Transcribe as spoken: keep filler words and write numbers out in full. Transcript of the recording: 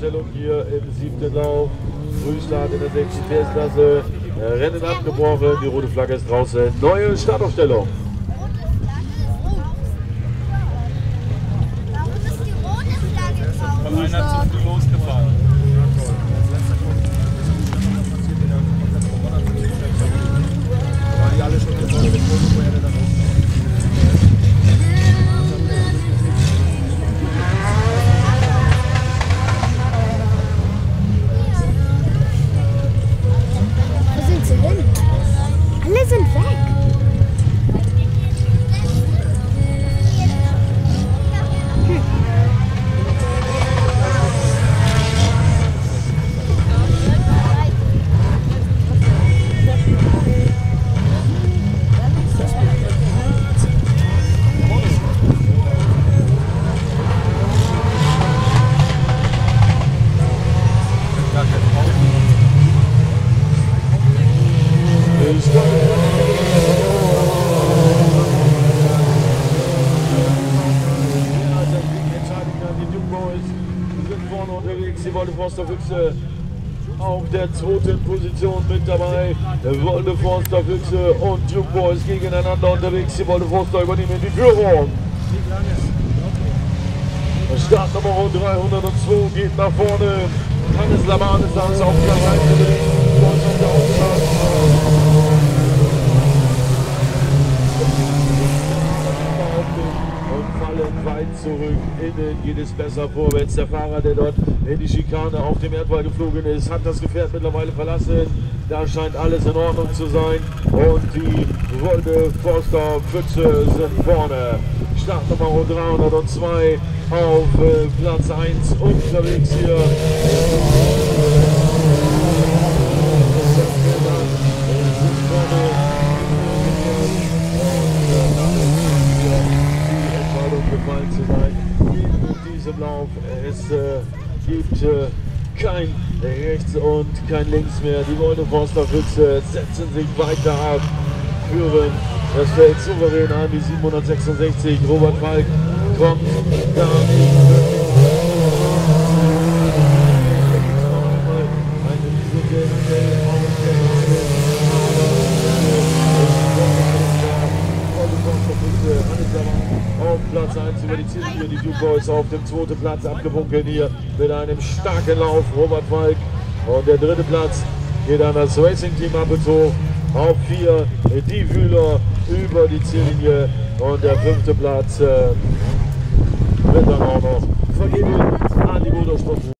Startaufstellung hier im siebten Lauf. Frühstart in der sechsten Klasse. Rennen abgebrochen, die rote Flagge ist draußen. Neue Startaufstellung. Von einer zu früh losgefahren. Die alle schon Wo sind sie hin? Alle sind weg. Die Wolde-Forster Füchse auf der zweiten Position mit dabei. Wolde-Forster Füchse und Duke Boys gegeneinander unterwegs. Die Wolde-Forster übernehmen die Führung. Startnummer dreihundertzwei geht nach vorne. Hannes Lamane saß auf Platz eins. Weit zurück, innen geht es besser vorwärts. Der Fahrer, der dort in die Schikane auf dem Erdwall geflogen ist, hat das Gefährt mittlerweile verlassen. Da scheint alles in Ordnung zu sein und die Wolde-Forster Füchse sind vorne. Startnummer dreihundertzwei auf äh, Platz eins unterwegs hier. Gefallen zu sein in diesem Lauf. Es äh, gibt äh, kein Rechts und kein Links mehr. Die Wolde-Forster Füchse setzen sich weiter ab, führen das Feld souverän an. Die siebenhundertsechsundsechzig. Robert Falk kommt da nicht. Auf Platz eins über die Ziellinie, die Duke Boys auf dem zweiten Platz abgewunken hier mit einem starken Lauf, Robert Falk. Und der dritte Platz geht an das Racing-Team abgezogen. Auf vier die Wühler über die Ziellinie und der fünfte Platz äh, wird dann auch noch vergeben an die Motorsport.